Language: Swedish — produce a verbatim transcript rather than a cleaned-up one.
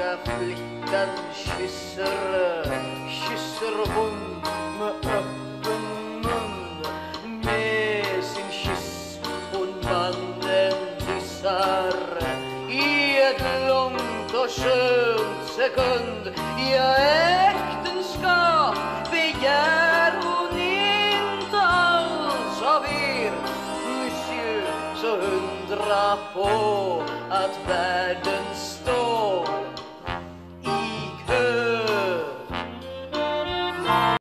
lilla flickan kysser, kysser hon med öppen mun. Med sin kyss hon mannen kyssar i ett långt och skönt sekund. Ja, äktenskap begär hon inte alls av er, monsieur, så undra på att världen står